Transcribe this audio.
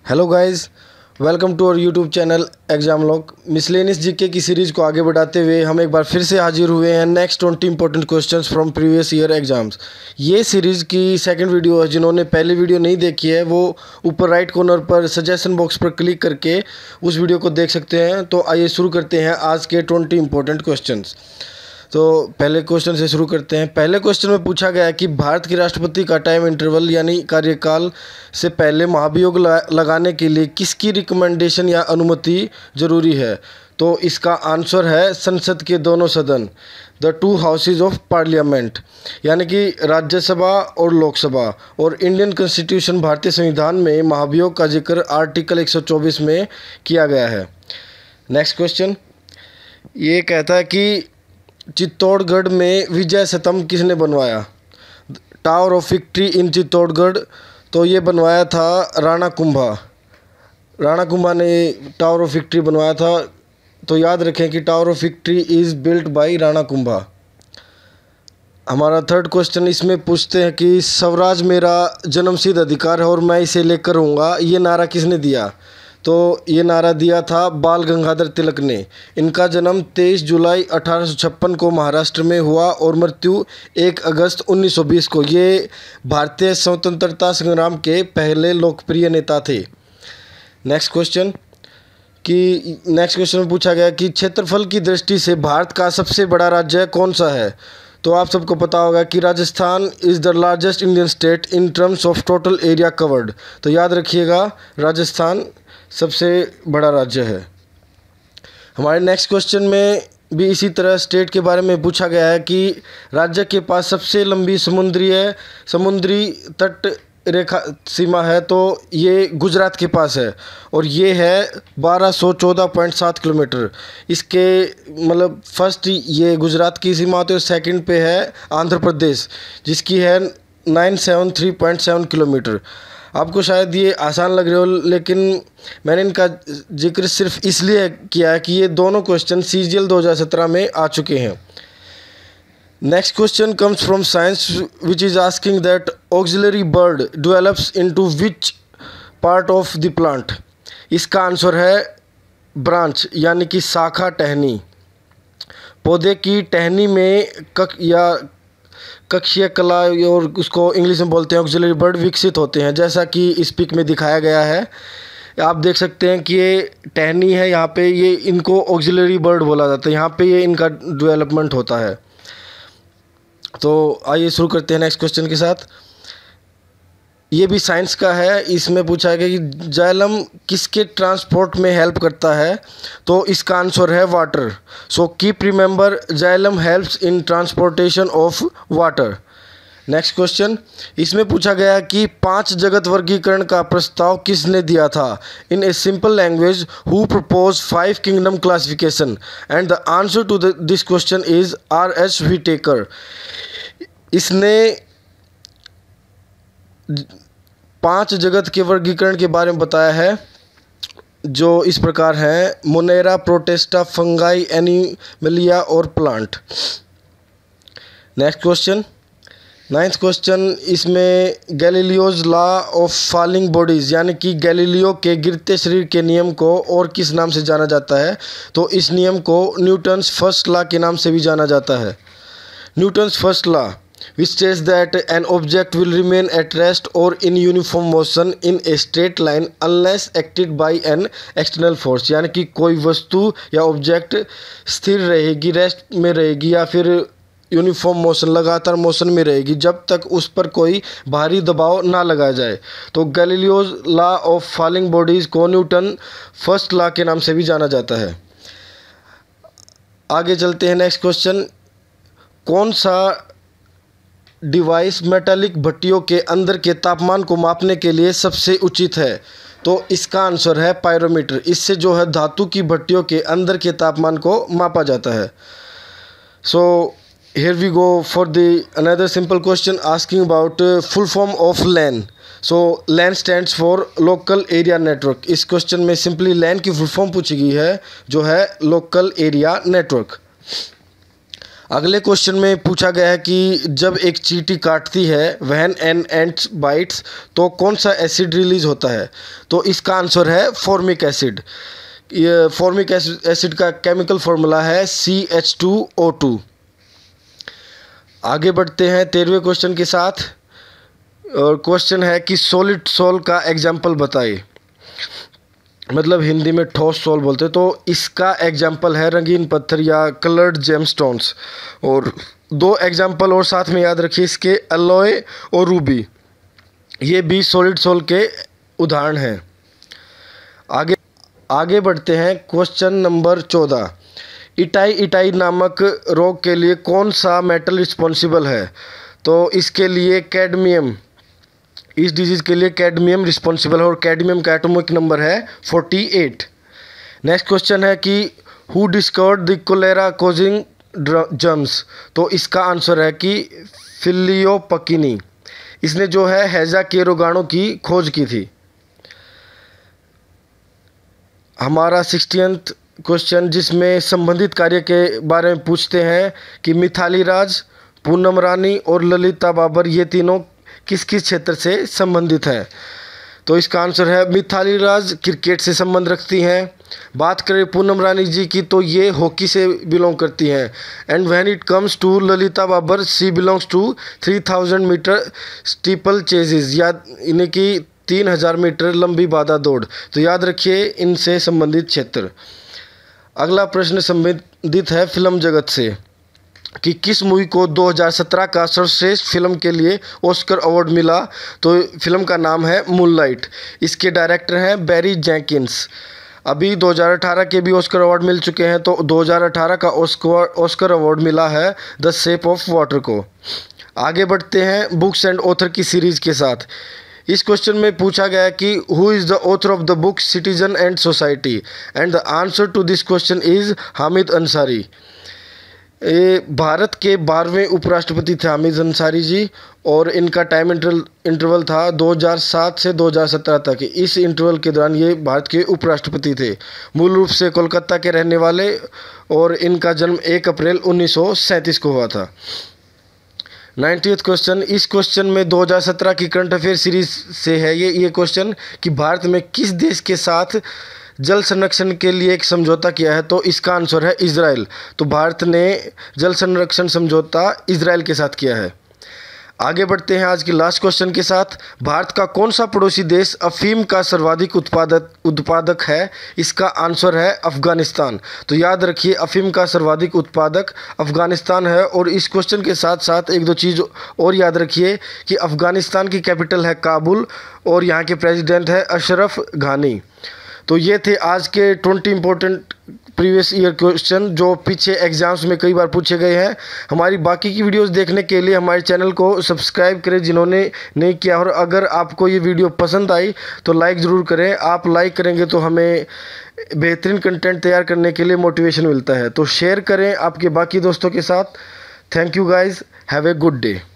Hello guys, welcome to our YouTube channel exam log. Miscellaneous GK की series को आगे बढ़ाते हुए हम एक बार फिर से हाजिर हुए हैं next 20 important questions from previous year exams. ये सीरीज़ की सेकंड वीडियो है। जिन्होंने पहली वीडियो नहीं देखी है वो ऊपर राइट कॉर्नर पर सजेशन बॉक्स पर क्लिक करके उस वीडियो को देख सकते हैं। तो आइए शुरू करते हैं आज के 20 इंपॉर्टेंट क्वेश्चंस। तो पहले क्वेश्चन से शुरू करते हैं। पहले क्वेश्चन में पूछा गया है कि भारत के राष्ट्रपति का टाइम इंटरवल यानी कार्यकाल से पहले महाभियोग लगाने के लिए किसकी रिकमेंडेशन या अनुमति जरूरी है। तो इसका आंसर है संसद के दोनों सदन, the two houses of parliament, यानी कि राज्यसभा और लोकसभा। और इंडियन कॉन्स्टिट्यूशन भारतीय संविधान में महाभियोग का जिक्र आर्टिकल 124 में किया गया है। नेक्स्ट क्वेश्चन ये कहता है कि चित्तौड़गढ़ में विजय स्तंभ किसने बनवाया। Tower of victory in Chittorgarh, तो ये बनवाया था राणा कुंभा। राणा कुंभा ने टावर ऑफ विक्ट्री बनवाया था। तो याद रखें कि tower of victory is built by Rana Kumbha. हमारा थर्ड क्वेश्चन इसमें पूछते हैं कि स्वराज मेरा जन्मसिद्ध अधिकार है और मैं इसे लेकर रहूँगा, ये नारा किसने दिया। तो ये नारा दिया था बाल गंगाधर तिलक ने। इनका जन्म 23 जुलाई 1856 को महाराष्ट्र में हुआ और मृत्यु 1 अगस्त 1920 को। ये भारतीय स्वतंत्रता संग्राम के पहले लोकप्रिय नेता थे। नेक्स्ट क्वेश्चन में पूछा गया कि क्षेत्रफल की दृष्टि से भारत का सबसे बड़ा राज्य कौन सा है। तो आप सबको पता होगा कि Rajasthan is the largest Indian state in terms of total area covered. तो याद रखिएगा राजस्थान सबसे बड़ा राज्य है। हमारे नेक्स्ट क्वेश्चन में भी इसी तरह स्टेट के बारे में पूछा गया है कि राज्य के पास सबसे लंबी समुद्री तट रेखा सीमा है। तो ये गुजरात के पास है और ये है 1214.7 किलोमीटर। इसके मतलब फर्स्ट ये गुजरात की सीमा होती है और सेकंड पे है आंध्र प्रदेश जिसकी है 973.7 किलोमीटर। आपको शायद ये आसान लग रहे हो, लेकिन मैंने इनका जिक्र सिर्फ इसलिए किया है कि ये दोनों क्वेश्चन CGL 2017 में आ चुके हैं। Next question comes from science which is asking that axillary bud develops into which part of the plant. इसका आंसर है ब्रांच यानी कि शाखा टहनी। पौधे की टहनी में कक्षीय कला और उसको इंग्लिश में बोलते हैं ऑक्सिलरी बर्ड विकसित होते हैं, जैसा कि इस पिक में दिखाया गया है। आप देख सकते हैं कि ये टहनी है, यहाँ पे ये इनको ऑक्सिलरी बर्ड बोला जाता है। यहाँ पे ये इनका डेवलपमेंट होता है। तो आइए शुरू करते हैं नेक्स्ट क्वेश्चन के साथ। ये भी साइंस का है। इसमें पूछा गया कि जाइलम किसके ट्रांसपोर्ट में हेल्प करता है। तो इसका आंसर है water. So keep remember xylem helps in transportation of water. Next question इसमें पूछा गया कि 5 जगत वर्गीकरण का प्रस्ताव किसने दिया था। In a simple language who propose 5 kingdom classification and the answer to this question is R.S. Whittaker. इसने 5 जगत के वर्गीकरण के बारे में बताया है जो इस प्रकार हैं: मोनेरा, प्रोटेस्टा, फंगाई, एनिमलिया और plant. Next question 9th question इसमें Galileo's law of falling bodies यानी कि गैलीलियो के गिरते शरीर के नियम को और किस नाम से जाना जाता है। तो इस नियम को न्यूटन्स फर्स्ट लॉ के नाम से भी जाना जाता है। Newton's first law which states that an object will remain at rest or in uniform motion in a straight line unless acted by an external force, यानी कि कोई वस्तु या ऑब्जेक्ट स्थिर रहेगी, रेस्ट में रहेगी या फिर यूनिफॉर्म मोशन लगातार मोशन में रहेगी जब तक उस पर कोई बाहरी दबाव ना लगाया जाए। तो Galileo's law of falling bodies को न्यूटन फर्स्ट लॉ के नाम से भी जाना जाता है। आगे चलते हैं। नेक्स्ट क्वेश्चन कौन सा डिवाइस मेटालिक भट्टियों के अंदर के तापमान को मापने के लिए सबसे उचित है। तो इसका आंसर है पायरोमीटर। इससे जो है धातु की भट्टियों के अंदर के तापमान को मापा जाता है। So here we go for the another simple question asking about full form of LAN. So LAN stands for local area network. इस क्वेश्चन में सिंपली लैन की फुल फॉर्म पूछी गई है जो है लोकल एरिया नेटवर्क। अगले क्वेश्चन में पूछा गया है कि जब एक चींटी काटती है व्हेन एन एंट बाइट्स तो कौन सा एसिड रिलीज होता है। तो इसका आंसर है फॉर्मिक एसिड। ये फॉर्मिक एसिड का केमिकल फॉर्मूला है CH2O2। आगे बढ़ते हैं 13वें क्वेश्चन के साथ। और क्वेश्चन है कि सॉलिड सोल का एग्जाम्पल बताइए, मतलब हिंदी में ठोस सोल बोलते हैं। तो इसका एग्जाम्पल है रंगीन पत्थर या कलर्ड जेमस्टोन्स। और 2 एग्जाम्पल और साथ में याद रखिए इसके, एलॉय और रूबी, ये भी सॉलिड सोल के उदाहरण हैं। आगे बढ़ते हैं क्वेश्चन नंबर 14। इटाई नामक रोग के लिए कौन सा मेटल रिस्पॉन्सिबल है। तो इसके लिए कैडमियम, इस डिजीज़ के लिए कैडमियम रिस्पॉन्सिबल है और कैडमियम का एटॉमिक नंबर है 48। नेक्स्ट क्वेश्चन है कि who discovered the cholera causing germs. तो इसका आंसर है कि फिलियोपकिनी, इसने जो है हैजा के रोगाणु की खोज की थी। हमारा 60th क्वेश्चन, जिसमें संबंधित कार्य के बारे में पूछते हैं कि मिथाली राज, पूनम रानी और ललिता बाबर ये तीनों किस किस क्षेत्र से संबंधित हैं। तो इसका आंसर है मिथाली राज क्रिकेट से संबंध रखती हैं। बात करें पूनम रानी जी की तो ये हॉकी से बिलोंग करती हैं। And when it comes to Lalita Babar, she belongs to 3000 metre steeplechases, या इन्हें की 3000 मीटर लंबी बाधा दौड़। तो याद रखिए इनसे संबंधित क्षेत्र। अगला प्रश्न संबंधित है फिल्म जगत से कि किस मूवी को 2017 का सर्वश्रेष्ठ फिल्म के लिए ऑस्कर अवार्ड मिला। तो फिल्म का नाम है मूनलाइट। इसके डायरेक्टर हैं बैरी जेंकिंस। अभी 2018 के भी ऑस्कर अवार्ड मिल चुके हैं। तो 2018 का ऑस्कर अवार्ड मिला है द शेप ऑफ वाटर को। आगे बढ़ते हैं बुक्स एंड ऑथर की सीरीज के साथ। इस क्वेश्चन में पूछा गया कि who is the author of the book citizen and society, and the answer to this question is Hamid Ansari. ये भारत के 12वें उपराष्ट्रपति थे हामिद अंसारी जी, और इनका टाइम इंटरवल था 2007 से 2017 तक। इस इंटरवल के दौरान ये भारत के उपराष्ट्रपति थे। मूल रूप से कोलकाता के रहने वाले, और इनका जन्म 1 अप्रैल 1937 को हुआ था। 90th क्वेश्चन, इस क्वेश्चन में 2017 की करंट अफेयर सीरीज से है ये क्वेश्चन कि भारत में किस देश के साथ जल संरक्षण के लिए एक समझौता किया है। तो इसका आंसर है इजराइल। तो भारत ने जल संरक्षण समझौता इजराइल के साथ किया है। आगे बढ़ते हैं आज के लास्ट क्वेश्चन के साथ। भारत का कौन सा पड़ोसी देश अफीम का सर्वाधिक उत्पादक है। इसका आंसर है अफगानिस्तान। तो याद रखिए अफीम का सर्वाधिक उत्पादक अफगानिस्तान है। और इस क्वेश्चन के साथ साथ 1-2 चीज़ और याद रखिए कि अफगानिस्तान की कैपिटल है काबुल, और यहाँ के प्रेसिडेंट है अशरफ घानी। तो ये थे आज के 20 इंपॉर्टेंट प्रीवियस ईयर क्वेश्चन जो पीछे एग्जाम्स में कई बार पूछे गए हैं। हमारी बाकी की वीडियोस देखने के लिए हमारे चैनल को सब्सक्राइब करें जिन्होंने नहीं किया। और अगर आपको ये वीडियो पसंद आई तो लाइक ज़रूर करें। आप लाइक करेंगे तो हमें बेहतरीन कंटेंट तैयार करने के लिए मोटिवेशन मिलता है। तो शेयर करें आपके बाकी दोस्तों के साथ। Thank you guys, have a good day.